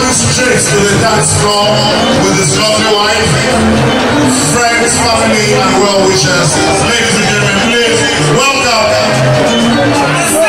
Straight to the dance floor with his lovely wife, friends, family, and well wishers. Ladies and gentlemen, please welcome.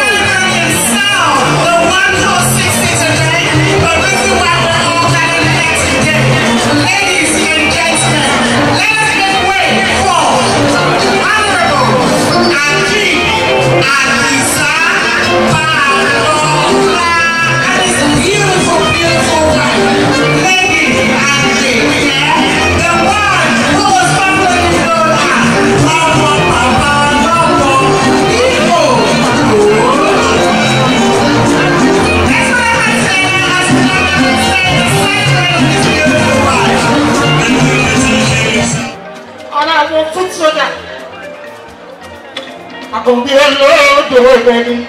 I'm gonna be alone, baby.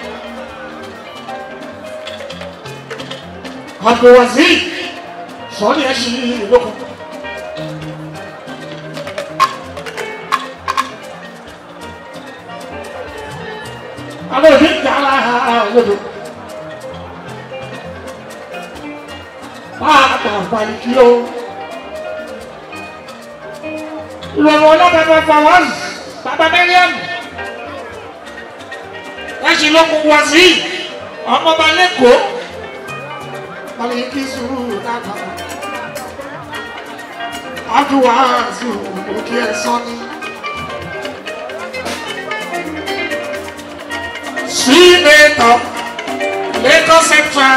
I'm going to see. Sorry, I see you. Look. I'm going to think that I will. Bye, you. You are not ever for us, Papa Million. Láti lókun wá sí ọmọ ọba lẹ́kọ̀ọ́ balẹ̀ kí sùúrù dábàá àdúrà sí òkè ẹ̀sán ní. Sínétọ̀ Lagos Central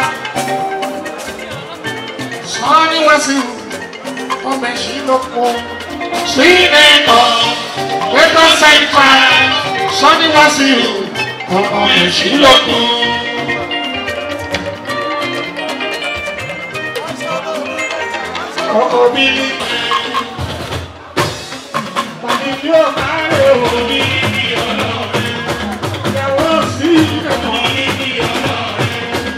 Sọ́ni wá sí ọmọ ẹ̀ṣin lókun. Sínétọ̀ Lagos Central Sọ́ni wá sí ọmọ ẹ̀ṣin lókun. Ọkọ̀ mi ní bàbí yóò máa rẹ̀ òní ọlọ́rẹ̀. Ìyàwó sí ẹ̀kọ́ ní ọlọ́rẹ̀.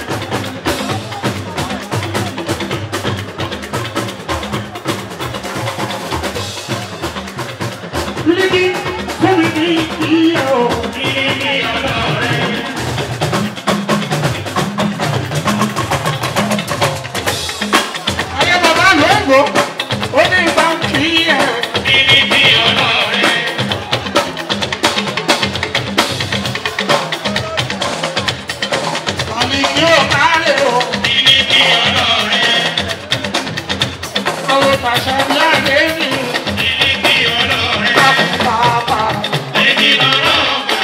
Bílíkì fún mi ní ìyàwó ní ọlọ́rẹ̀. Ayé bàbá lóògbò ó ní báńkì ẹ̀. Bílíkì ọlọ́rẹ̀. Bàbí yóò máa lè o. Bílíkì ọlọ́rẹ̀. Àwọn pàṣẹ ní àgbẹ̀ mi. Bílíkì ọlọ́rẹ̀. Bàbá. Bílíkì ọlọ́rẹ̀.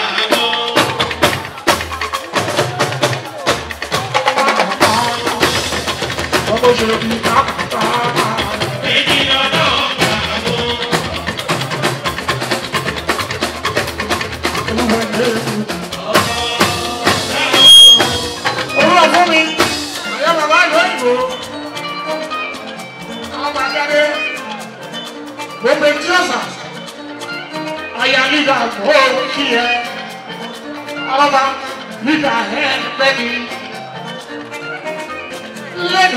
Ọmọ òṣèlú bíi kápá. Bílíkì ọlọ́rẹ̀. Owó fún mi, àyà bàbá ìlú òyìnbó, àwọn bàjáde, gbogbo etí ọ̀sà, àyà lídà mọ́ kí ẹ, ọlọ́ba lídà ẹ̀ bẹ́ni, lẹ́nu,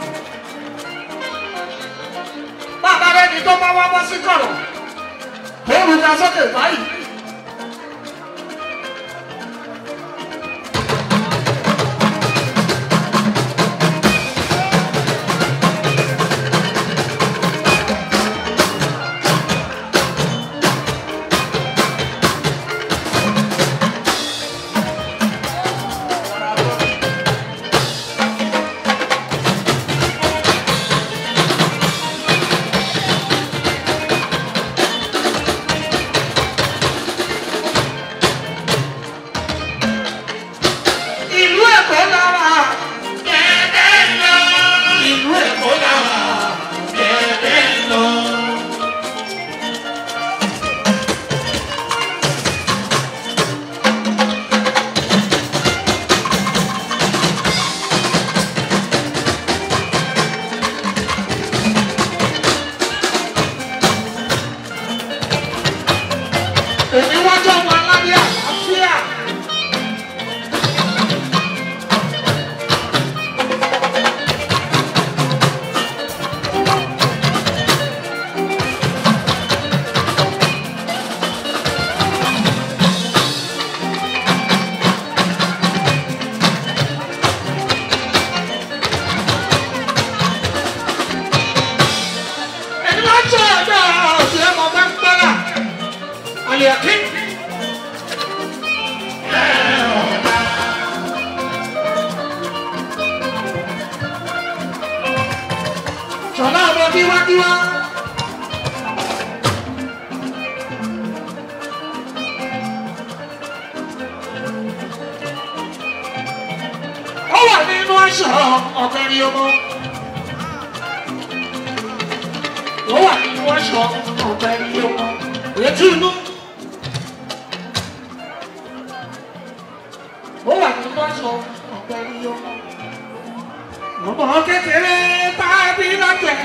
bàbá rẹ̀ ni tó bá wá bọ́ sí kọ̀rọ̀, tó rú ká sókè báyìí. Èmi wá jọ wọn alábí àlàáfíà. Hakeem. Ṣọlá ọmọ kíwákíwá. Ó wà nínú aṣọ ọ̀gbẹ́rin ọmọ. Ó wà nínú aṣọ ọ̀gbẹ́rin ọmọ. Ètú inú. Ó wà nínú aṣọ ọ̀gbẹ́rin ọmọ. Ọmọ kékeré tàbí lọ́jẹ̀.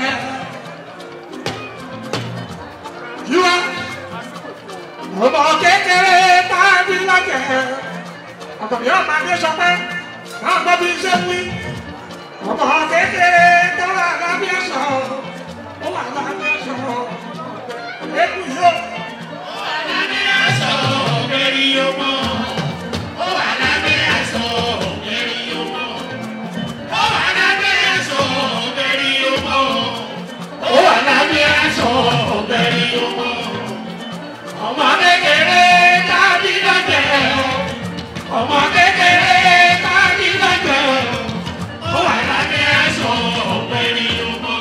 Yíwá. Ọmọ kékeré tàbí lọ́jẹ̀. Ọ̀gbọ̀n yóò máa dé sọpẹ́. Máa gbọ́ bí iṣẹ́ wí. Ọmọ kékeré tó wà lábẹ́ ẹ̀ṣọ́. Ó wà lábẹ́ ẹ̀ṣọ́. Èkú yóò. Ó wà lábẹ́ ẹ̀ṣọ́ ọ̀gbẹ́rin ọmọ. Ó wà lábẹ́ ẹ̀ṣọ́ ọ̀gbẹ́rin ọmọ. Ó wà lábẹ́ ẹ̀ṣọ́ ọ̀gbẹ́rin ọmọ. Ó wà lábẹ́ ẹ̀ṣọ́ ọ̀gbẹ́rin ọmọ. Ọmọ kékeré tàbí lọ́jẹ̀. Ọmọ kékeré tàbí lọ́jẹ̀. Ó wà lábẹ́ ẹ̀ṣọ́ ọ̀gbẹ́rin ọmọ.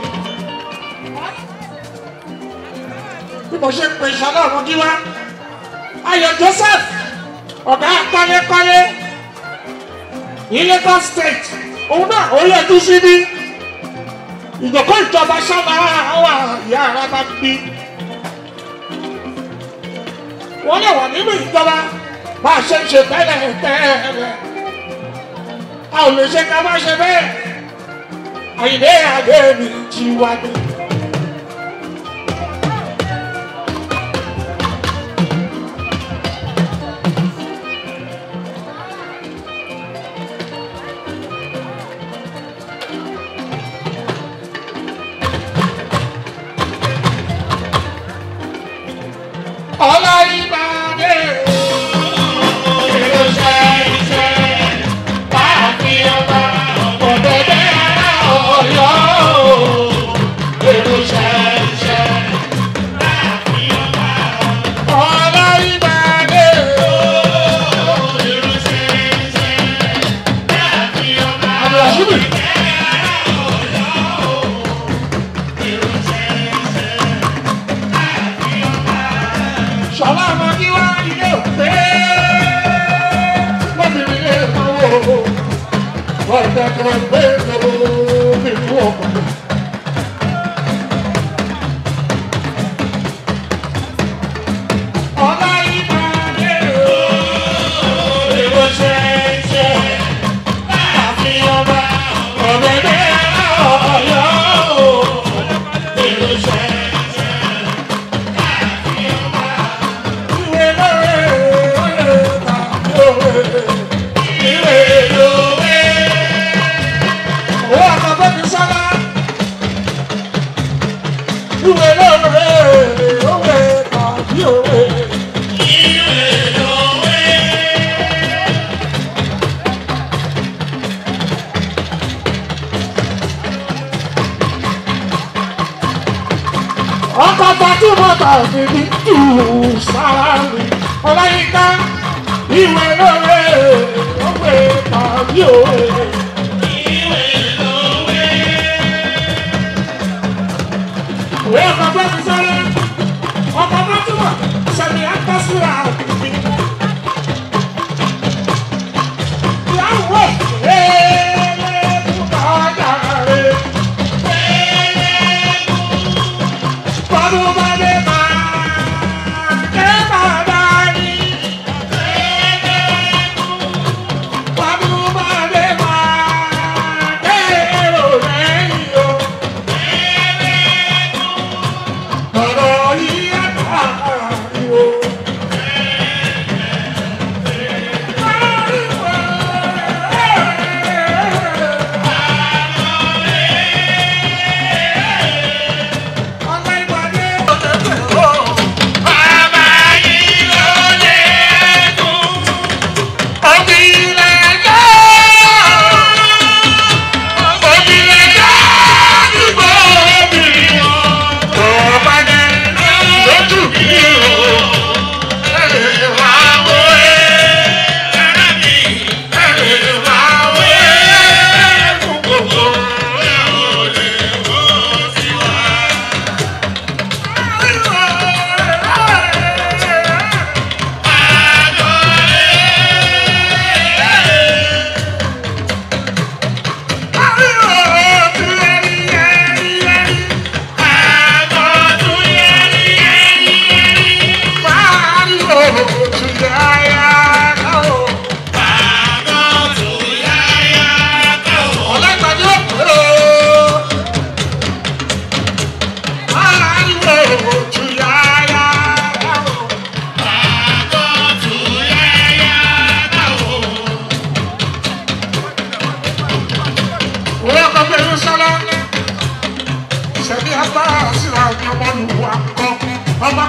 Bí mo ṣe ń pe Ṣọlá ọmọ kíwá. Ayọ̀ Joseph, ọ̀gá kọ́lékọ́lé ní Lagos State. Òun náà ó yẹjú síbí. Ìjọ̀kọ́ ìjọba sábà wà ìyá ara bá bí. Wọ́n lè wà nínú ìjọba bá a ṣe ń ṣe tẹ́lẹ̀ tẹ́lẹ̀. A ò lè ṣe ká má ṣe bẹ́ẹ̀. Àyìnbé àgbẹ̀ mi ti wá dé. Ọláyíbádé. Ìránṣẹ́ iṣẹ́ bá a fi ọba ọ̀pọ̀dẹ́dẹ́ ara Ọ̀yọ́. Ìránṣẹ́ iṣẹ́ bá a fi ọba Ọláyíbádé. ìránṣẹ́ iṣẹ́ bá a fi ọba Àbúrásíbì. ọ̀pọ̀dẹ́dẹ́ ara Ọ̀yọ́. Ìránṣẹ́ iṣẹ́ bá a fi ọba. Ṣọlá ọmọ kíwá ilé òpé. Lọ́bìnrin lè sanwó. Wọ́n dẹ́kun gbé lọ́wọ́ nínú ọkọ̀. Ọláyíbádé. Ìránṣẹ́ iṣẹ́ bá a fi ọba ọ̀pọ̀dẹ́dẹ́ ara Ọ̀yọ́. Ìránṣẹ́ iṣẹ́ bá a fi ọba. Ìwé lóore òye tàbí òwe. Ìwé lówe. Owó àkọ́kọ́ ti sọ́lá. Ìwé lóore òwe tàbí òwe. Ìwé lówe. Ọkọ̀ Fatima tàbí ní tù sáárì. Ọláyínká ìwé lóore òwe tàbí òwe. Ìwé lówe. Òwe àkọ́kọ́ ti sọ́lá. Ọkọ̀ Fatima sẹ̀mí àtàsíra àbìbí. Ìyàwó ẹ̀ẹ́dẹ́gbẹ̀rún ọjà rẹ̀. Bọ́dún bá dé máa ké bàbá rí. Bọ́dún bá dé máa ké èrò lẹ́yìn o. Ọ̀rọ̀ yìí á ta ariwo. Ọláyíbádé.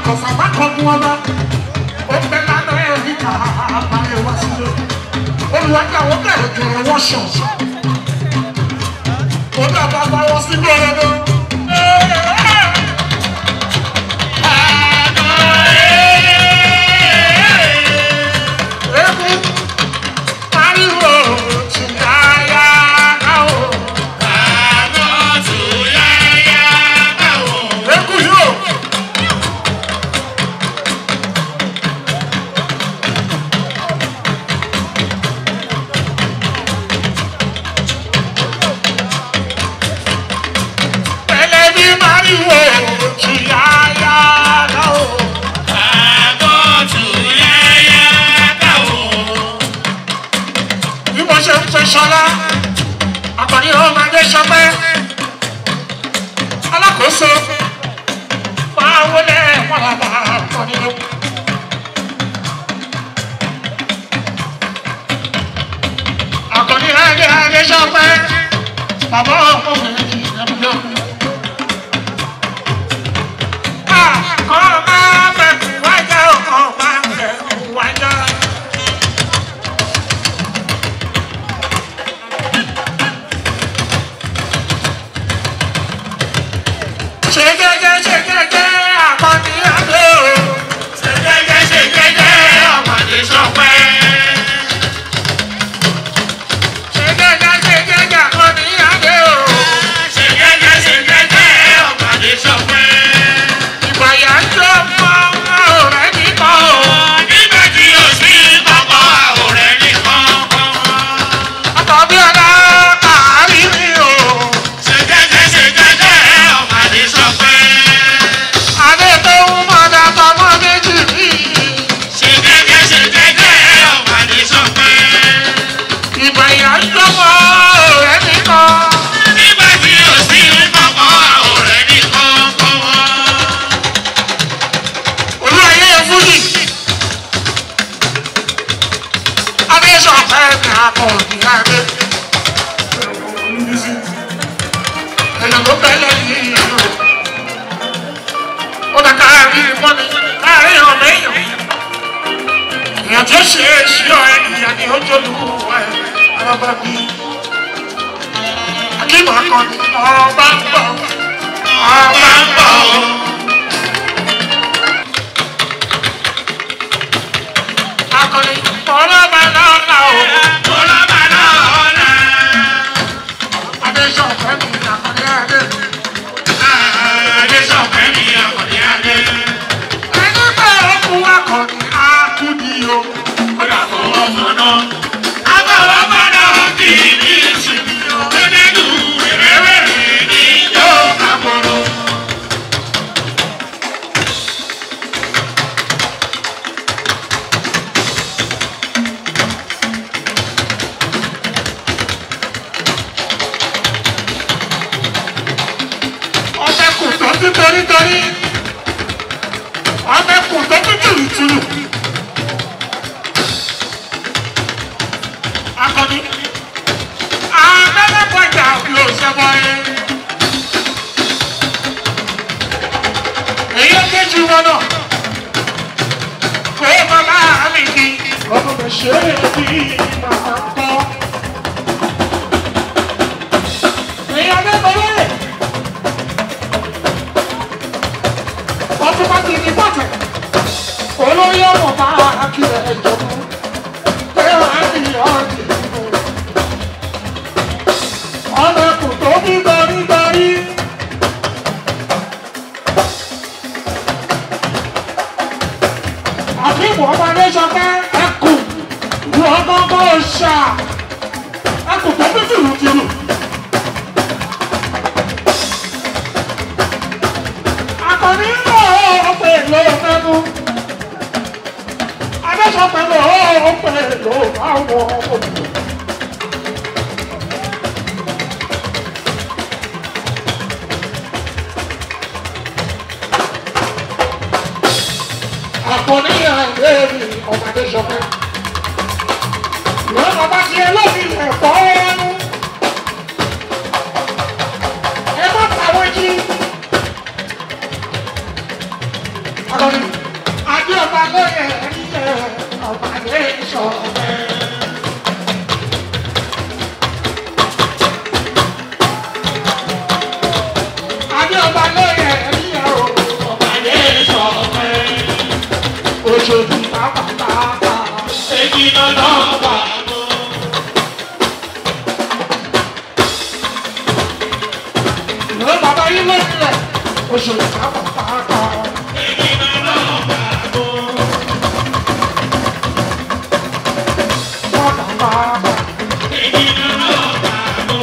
àkọsàmá kan mú ọba ó bẹ lánà ẹ̀rí ká àbáyé wá sílé olùwájà wọ́n bẹ̀rẹ̀ kẹrẹ wọ́n ṣàn ó dàbà bá wọ́n sí gbọ́dọ̀. Ṣọlá àkànní ọmọ adé ṣọpẹ́ alákòóso máa wọlé pàlàbà àkànní ló. àkànní adé ṣọpẹ́ bàbá ọkùnrin ìrẹ́bùdó. kọ́ máa bẹ̀rù wájà ọkọ̀ máa bẹ̀rù wájà. Hakeem akọni ọba ń bọ̀. Akọni ọlọ́ba lọ́la o. Ọlọ́ba lọ́la. Adéṣọ̀fẹ́ mi akọni adé. Adéṣọ̀fẹ́ mi akọni adé. Ẹni pé òkú akọni akúdi o. Ó dà fún ọmọ náà. Àbọ̀wọ́ gbọ́dọ̀ kì í ní ìsinmi o. Ẹnẹ́nu ìrẹ́wẹ̀rẹ̀ ní ìjọ àbọ̀rọ̀. Ọbẹ̀ kù tó ti torítorí. Ọbẹ̀ kù tó ti tùrùtùrù. Akọni, abẹ́rẹ́ bọ̀jà ló ṣẹbọ ẹ. Èyí ó kéjì wọn náà. Pé bàbá mi kí ọmọ mi ṣe é bí màmá kọ́. Èyí abẹ́kọ̀ọ́ rẹ̀. Ọtún bá ti ní bọ̀tẹ̀. Olóyè ọmọ bá akílẹ̀ ẹ̀jọ̀ mú. Pé wàá ní ọ̀dì. Ọ̀nà kò tó ní gbọ̀rígbọ̀rí. Hakeem ọmọdé sọ pé ẹkùn ìwọ gbọ́ngàn ṣá. Ẹkùn tó ní tìrùtìrù. Akọni ń lọ ọ̀pẹ ìlú ọ̀fẹ́nu. Adéṣọpẹ́ lọ ọ̀pẹ ìlú àwọn òbí. Akọni àìlèrí ọmọdé sọpẹ́. Ìwọ́n bàbá ti ẹlọ́bì ẹ̀fọ́ ẹnu. Ẹ má tàwọn jí. Adéọba lóye ẹ̀ríyẹ ọba lè sọ̀rọ̀. Adéọba lóye ẹ̀ríyẹ ọba lè sọ̀rọ̀. Oṣooṣù pápápá. Èyí lọ́nà wà lọ. Ìlú bàbá yìí ló ń lẹ̀. Oṣooṣù pápápá. Èyí lọ́nà wà lọ. Pápápá. Èyí lọ́nà wà lọ.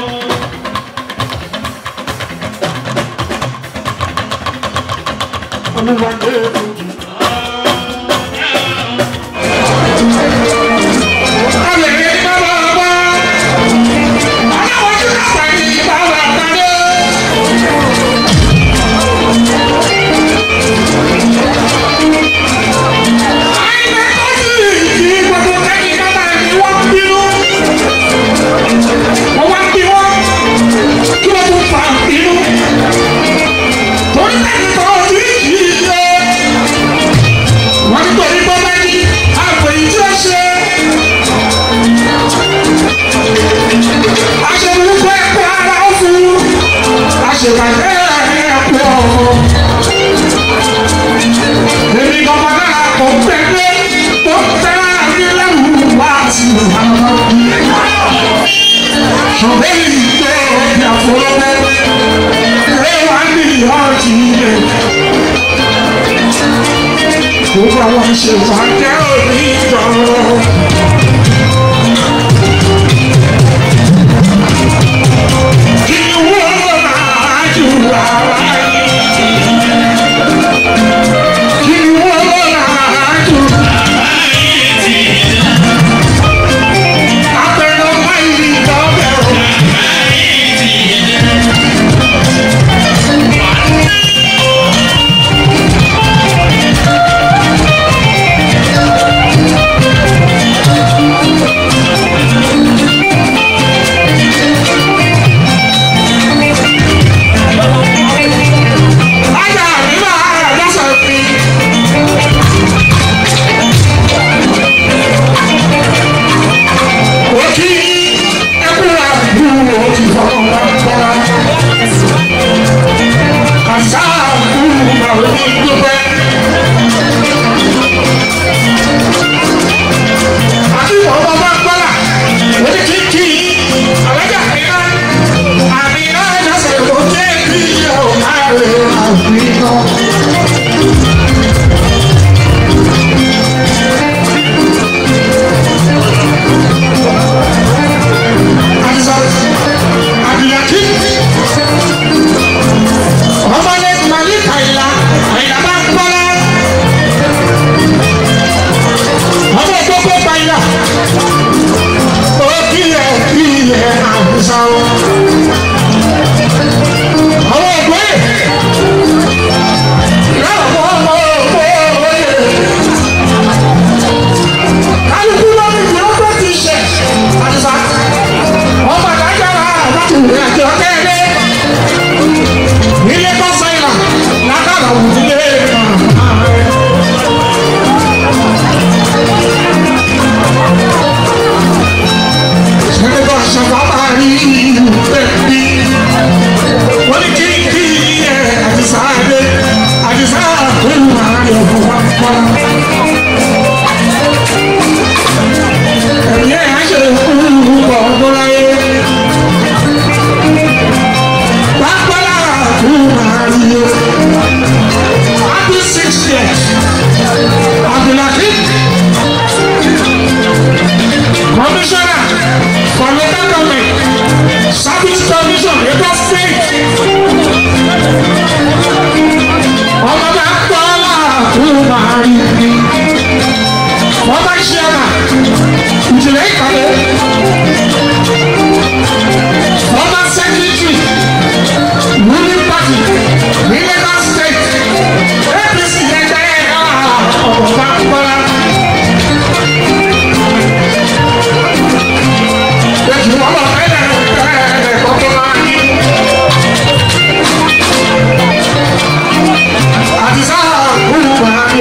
Olúwa lè fojú. Adisa,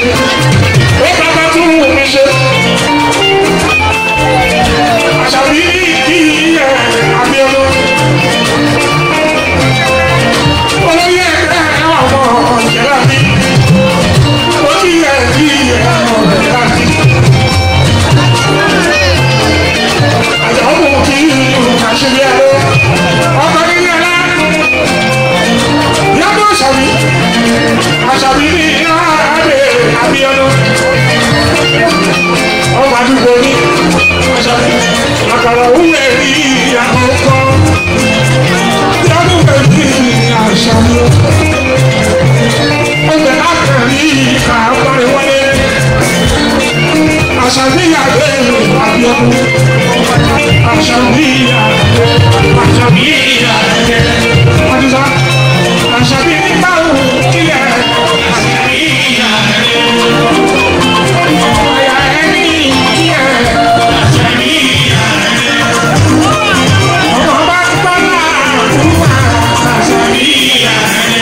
ó bàbá tún mi ṣe. Àṣàbí kí ẹ Abíọ́dún. Olóyè ẹgbẹ́ ọmọ ìjẹ́lá mi. Ó kí ẹ kí ẹ ọmọ ìjẹ́lá mi. Àjọ̀mú kí àṣírí ẹ̀rọ. Ọkọ̀ nílé ẹ̀rá. Yàtọ̀ Àṣàbí. Àṣàbí ní ààrẹ Abíọ́dún. Ọmọ àdúgbò ní Àṣàbí. Àkàrà òwúrẹ̀ rí àkọ́kọ́. Yàtọ̀ bẹ̀rẹ̀ ní Àṣàbí. Ọbẹ̀ lákàrí àpárẹ̀ wọlé. Àṣàbí àgbẹ̀ Abíọ́dún. Àṣàbí àgbẹ̀. Àṣàbí àgbẹ̀. Adisa. Àṣàbí nígbà wo kílẹ̀. Àṣàbí àgbẹ̀. Ọ̀yà ẹni kílẹ̀. Àṣàbí àgbẹ̀. Ọmọ bá gbọ́ láàrúwà. Àṣàbí àgbẹ̀.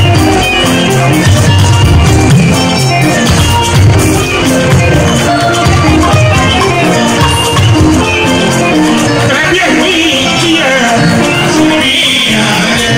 Ẹbí ẹ̀mí kílẹ̀. Àṣàbí àgbẹ̀.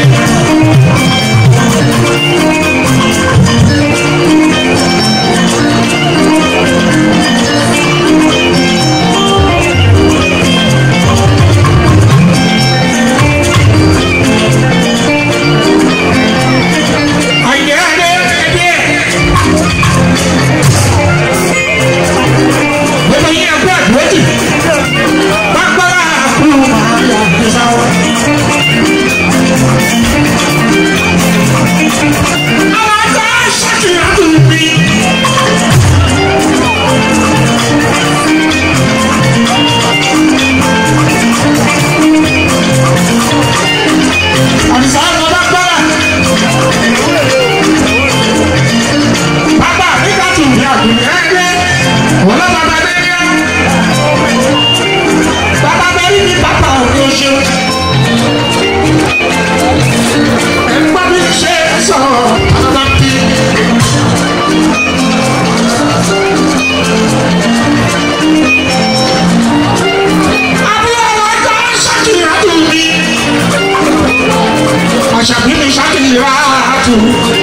Àṣàbí mi ṣàkìlá tù.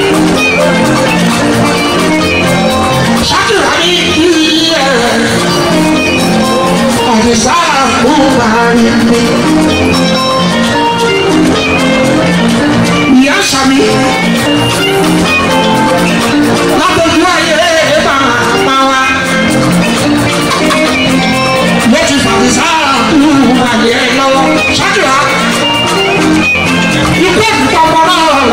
Ṣàkìlá ní ilé Àdìsá kú màrí mi. Ìyá Àṣàbí látọjú ayé màmá wa. Mo ti fàdísá kú màrí ẹ lọ́wọ́. Ṣàkìlá. You put the camera on.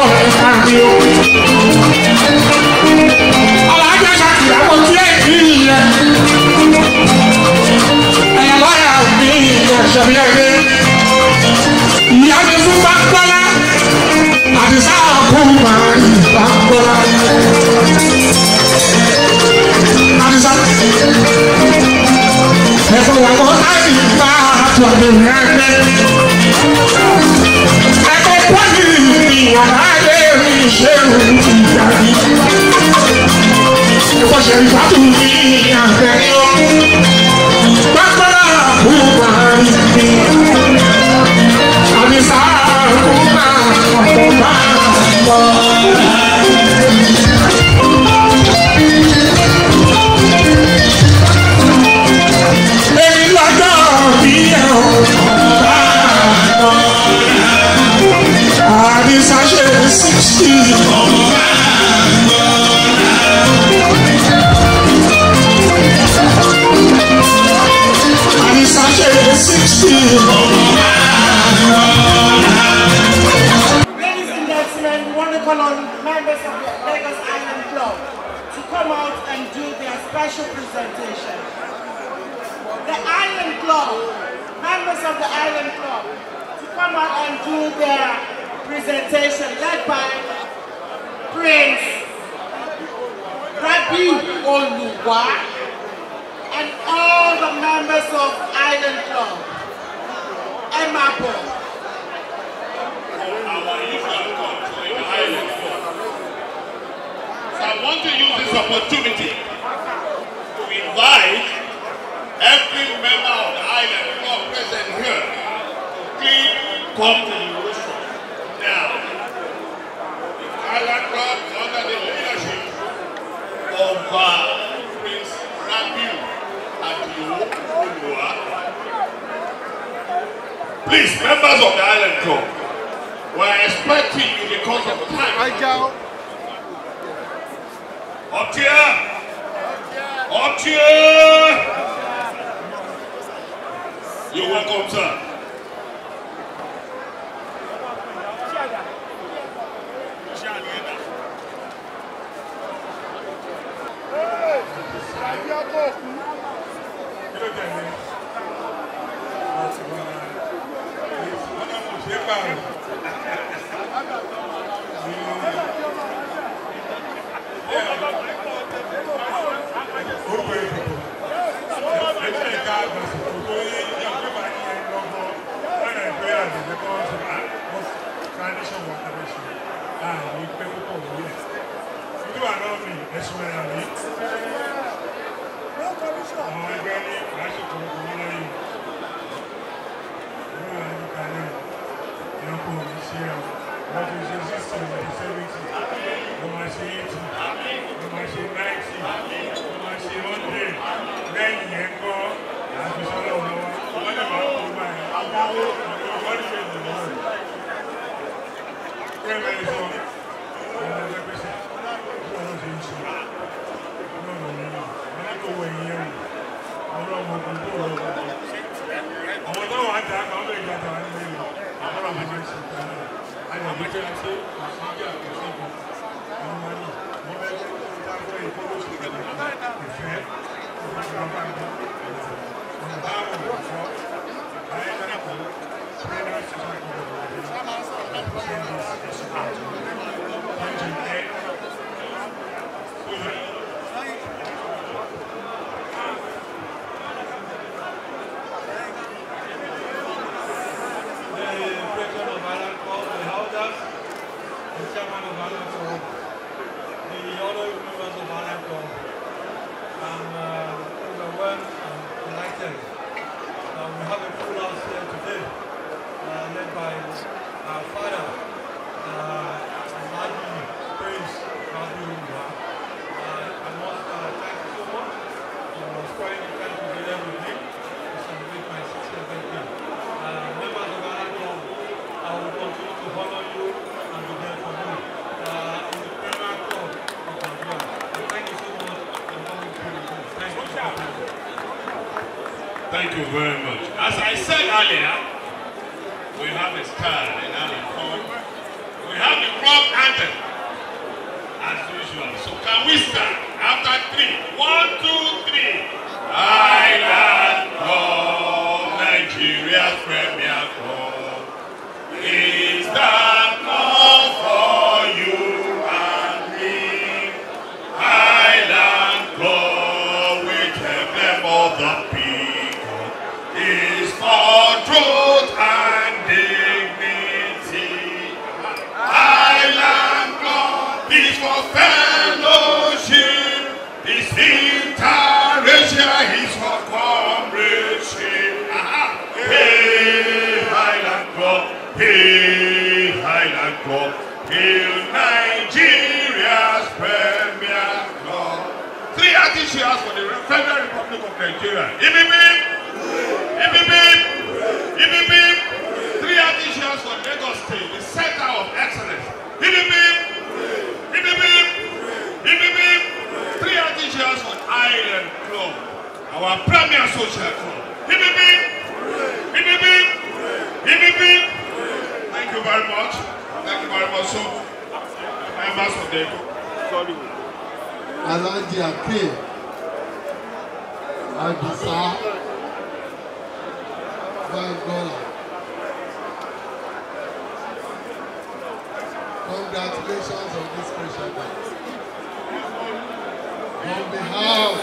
I like that. I want to hear you. And I like me. You have to do Bamgbola. Adisa, Bamgbola. Adisa. Everyone was hiding back to the record. Àlàyé mi ṣe òun ti dàbí. Ìfọ̀ṣẹ̀ ìfàtú ní àgbẹ̀yìn o. Bamgbola kú máa ń bí. Àdìsá kú máa ọ̀pọ̀ máa bọ̀. Èyí lọ́jọ́ bí ẹ̀ ò bá bọ̀. Adisa ṣe 60. Adisa ṣe 60. Ladies and gentlemen, we want to call on members of the Lagos Island Club to come out and do their special presentation. The Island Club, members of the Island Club, to come out and do their presentation led by Prince Rabi Oluwa and all the members of Island Club. Emapo. Our usual control in the Island Club. So I want to use this opportunity to invite every member of the island club present here to please come to the rostrum. Now, the island club is under the leadership of Prince Rabiu Adio. Please, members of the island club, we're expecting you because of time. Up here! Up here! You're welcome, sir. Thank you very much. As I said earlier, we have a star in our club. We have the club anthem, as usual. So can we start after 3? 1, 2, 3. Island Club, Nigeria's premier club. Is that club for you and me? Island Club, with them all the is for truth and dignity. Island Club is for fellowship. It's interracial, it's for comradeship. Hey, Island Club, hey, Island Club, hail Nigeria's premier club. 3 artists cheers for the Federal Republic of Nigeria. Ibibib, 3 additions for Lagos State, the center of excellence. Ibibib, 3 additions for Island Club, our premier social club. Ibibib. Thank you very much. Thank you very much. So, members of the Hakeem, Adisa, Bamgbola. Congratulations on this special day. On behalf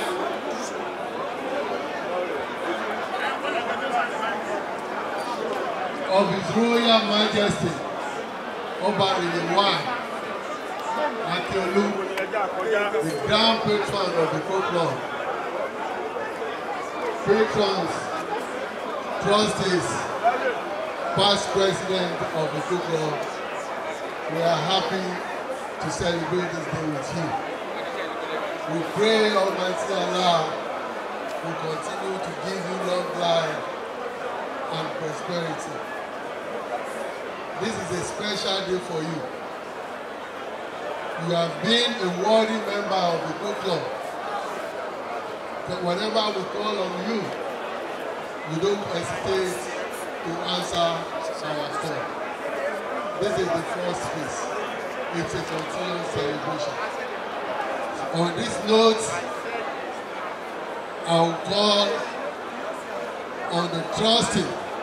of His Royal Majesty, Oba Hakeem, the grand patron of the folk club, patrons, trustees, past president of the folk club, we are happy to celebrate this day with you. We pray Almighty Allah will continue to give you long life and prosperity. This is a special day for you. You have been a worthy member of the folk club. But whenever we call on you, you don't hesitate to answer our call. This is the first phase. It's a continuous celebration. On this note, I'll call on the trustee,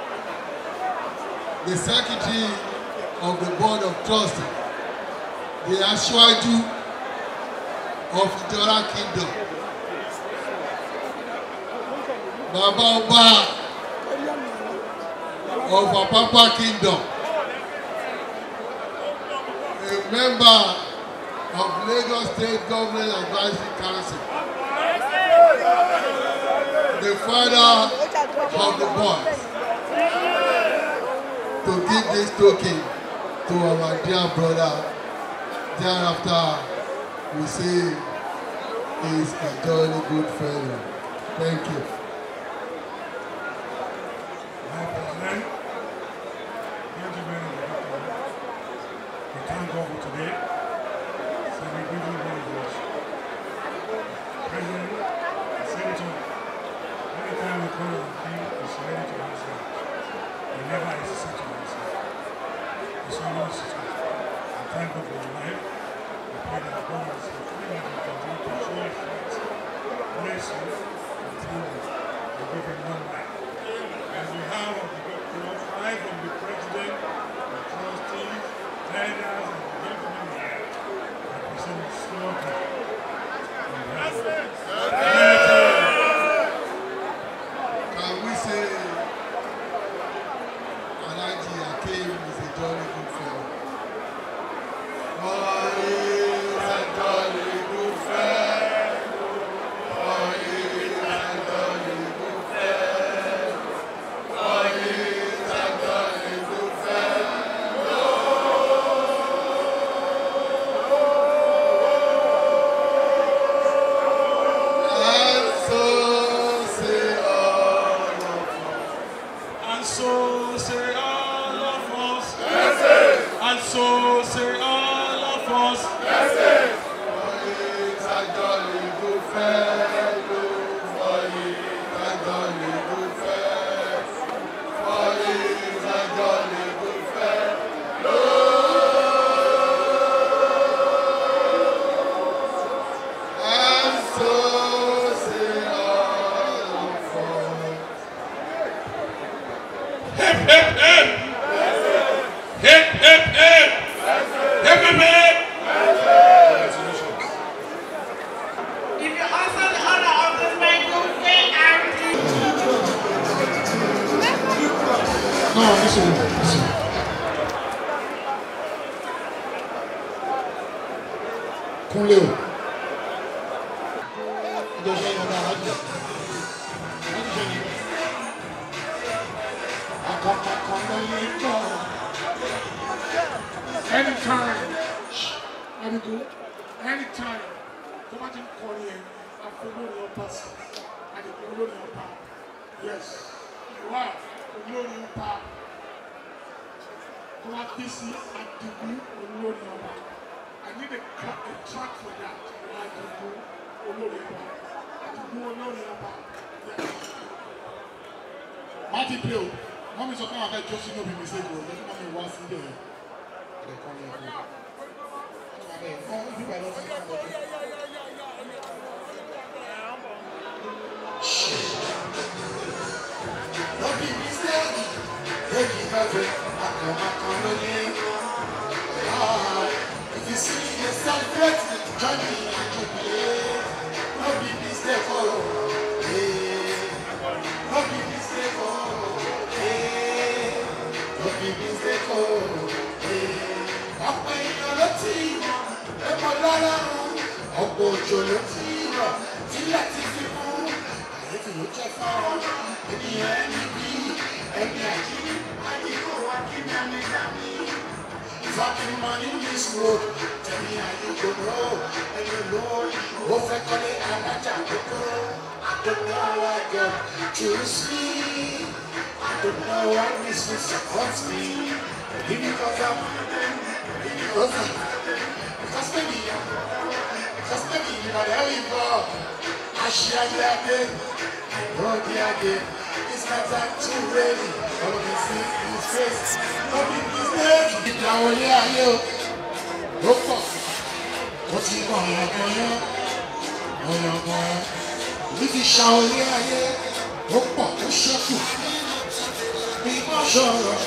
the secretary of the board of trustees, the Ashwaju of Idora Kingdom, Baba Oba of Apapa Kingdom, a member of Lagos State Government Advisory Council, the father of the boys, to give this token to our dear brother. Thereafter, we say he's a jolly good fellow. Thank you. My President, gentlemen of the government, we thank God for today. So we give you one voice. President, Senator, anytime we call on him, he's ready to answer. He never hesitates to answer. He's always thank God for your life. We pray that God is free and continue to show his face, bless you, and thank you, and give him long life. As we have of the God, five from the president, the trustees, leaders, and the gentlemen here, represent the slogan. Can we say Alhaji Hakeem is a jolly good fellow? Anytime, come out and call here and follow your person and follow your power. Yes, you are follow your power. Come out this and follow your power. I need a track for that. I can do follow your power. I can do follow your power. Yes. Marty Bill, how many of you have just no be mistake? Let me once in there. They come here. If you see yourself celebrate, join me and jubilate. No be mistake, oh, hey. No be mistake, oh, hey. No be mistake, oh, hey. Ọ̀pọ̀ èèyàn ló ti mọ̀ ẹ̀mọ́ lára rọ̀ tílẹ̀ ti fi kú àyètò ló jẹ́ fáwọn ènìyàn ẹni bí ẹni àjí àyíkò wá kí ní àmì dàmí. Fucking money in this road, tell me how you go know, and you know, oh, for calling I don't know why God choose me, I don't know why this will support me, because maybe you know there we go, I share the again, oh the again, it's not time to ready, all of this is face, all of this is ìdáwọ̀ ilé ayé o ló pọ̀ ó ti kọ̀ ọ̀yọ̀ngọ̀yọ̀ ní ti ṣàwọ̀ ilé ayé ó pọ̀ ó ṣẹ́kù bí wọ́n ṣọ̀rọ̀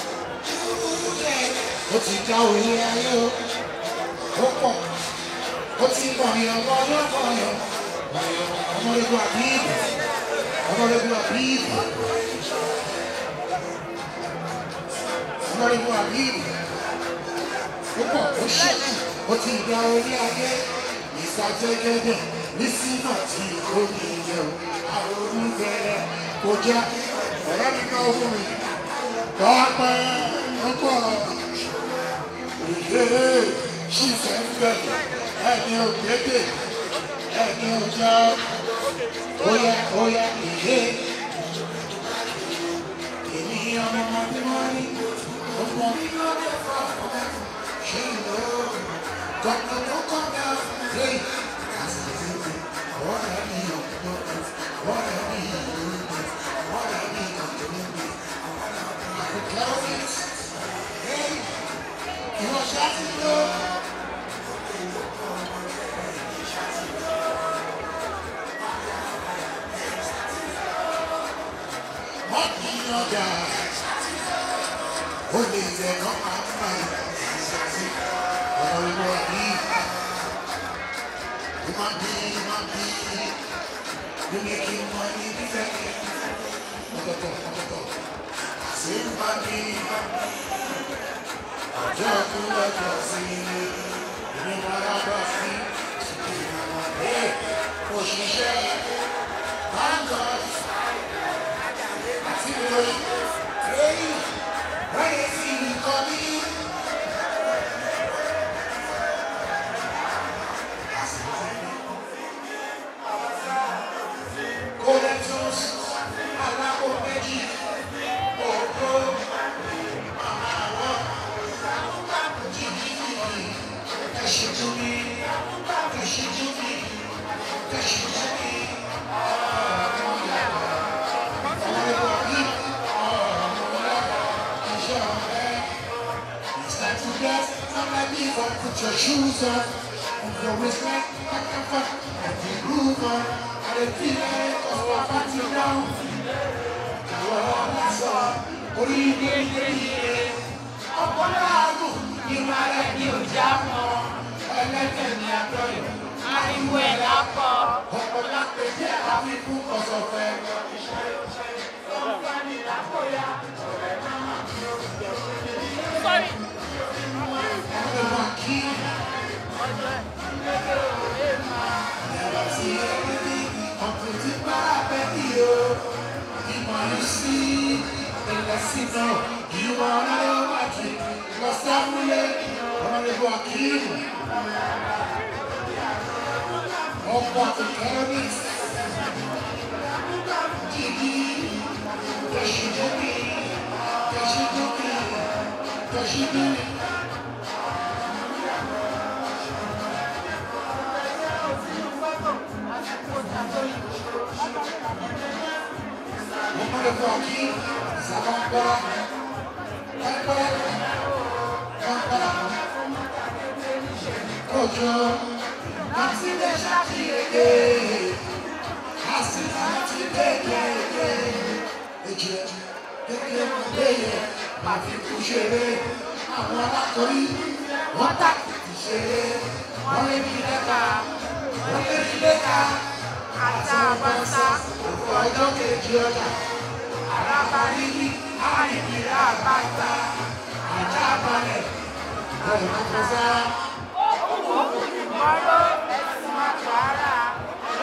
ó ti dáwọ̀ ilé ayé o ó pọ̀ ó ti kọ̀ ọ̀yọ̀ngọ̀yọ̀ ọmọlẹ́gbọ̀n àbíyìí ọmọlẹ́gbọ̀n àbíyìí ọmọlẹ́gbọ̀n àbíyìí. Púpọ̀ ó ṣẹ́kù ó ti gba orí ayé ìsàjẹ́gẹ́dẹ́ nísìnà tí ó ní ilẹ̀ o àwọn olùbẹ̀rẹ̀ kò jẹ́ ọ̀rẹ́ mi ká owó mi tọ́pẹ́ púpọ̀ ìdè ṣìṣẹ́ ń bẹ̀rẹ̀ ẹni ògbédè ẹni òjá óyá ìdè ènìyàn ọmọ tí wọ́n rí ọmọ God no come down, hey. What I need, what I need, I could tell it. Hey, you are shouting low. What do you know, guys? Only they come out mind. You making money, somebody, just like you see, you know hey, oh she said, thank God, I see you, hey, when you see me coming. Put your shoes on, and your wristlet, and you groove on, and the feeling of our party down. That's all. What do you get? Ọ̀pọ̀lọpọ̀ ìwà rẹ̀ ni ò já mọ́, ẹlẹ́dẹ̀ ni àtọ́yọ̀, ariwo ẹ̀ lápọ̀. Ọ̀pọ̀lọpọ̀ jẹ́ àfikún kọ̀sọ̀fẹ́. Ọ̀pọ̀lọpọ̀ lápòyà, ọ̀rẹ́ náà kí ó jẹ́ òṣèlú. Hakeem. Never see anything until the baby, you see, and let's see now. You wanna know what you lost that way. Honorable Hakeem. Of what the enemies. Gigi, does she do me? Does she do me? Does she do me? Honorable Hakeem, Bamgbola, Ojo, Nancy de Shakireke, Hasina Tibeke, Eke, Mafi Kushere, Amwana Kori, Wata Kishere, Wale Mileka, Ata Abasa, Ojo Kejiola, Arabari, Aribira Bata, Ajabale, Omakosa, Maro, Esmachara,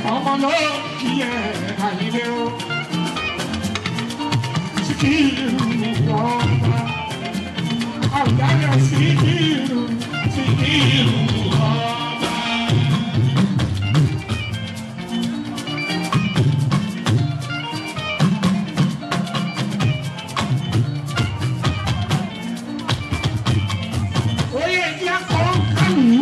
ọmọ ló kí ẹ àyílé o Síkírù ọba àwùjáde Síkírù ọba. Oyè tí a kọ́ kánú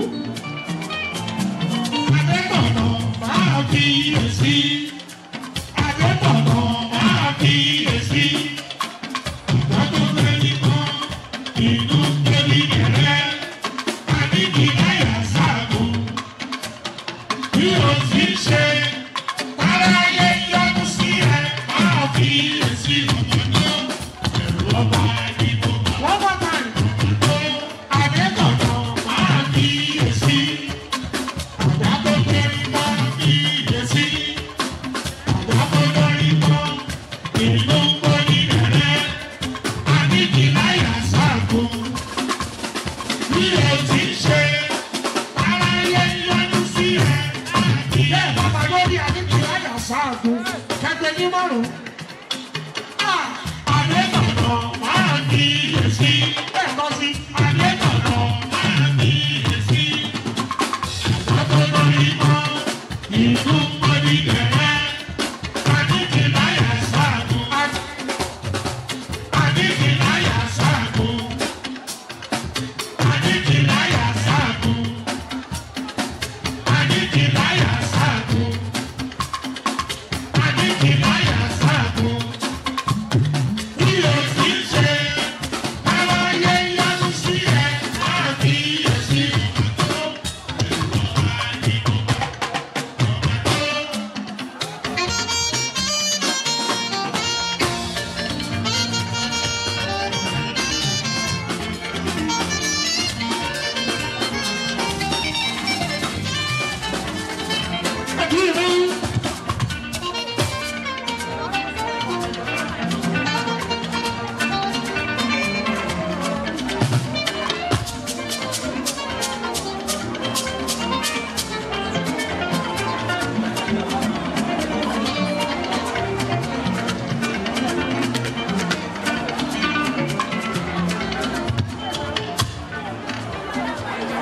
Adébọ̀nà máa fi èsì Adébọ̀nà máa fi èsì ìgbàgbọ́ lẹ́yìn kan inú tóbi bẹ̀rẹ̀ àdìgì láyà sáàbù bí o ti ṣe aráyé yọdún sí ẹ máa fi èsì ọmọdé ẹ̀rù ọba ìdìbò. One more time. Adébọ̀nà máa fi èsì àdàbọ̀ kẹrin máa fi èsì àdàbọ̀ lórí kan inú tóbi bẹ̀rẹ̀ àdìgì láyà sáàbù bí o ti ṣe aráyé yọdún sí ẹ ìyá ìbáta lórí àdìgì láyà sáàbù kẹgbẹ́ ní márùn-ún. Adébọ̀nà máa fi èsì ẹ̀kọ́ sí Adébọ̀nà máa fi èsì àdàbọ̀ lórí kan inú tóbi bẹ̀rẹ̀ àdìgì láyà sáàbù àdìgì láyà sáàbù àdìgì láyà sáàbù àdìgì láyà sáàbù àdìgì láyà sáàbù bí o ti ṣe aráyé yánú sí ẹ máa fi èsì ọ̀tọ̀ ẹ̀rọ àdìgò ọ̀tọ̀. Hakeem.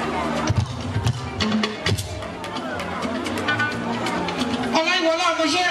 Ọláyíwọlá Àmọ̀ṣẹ́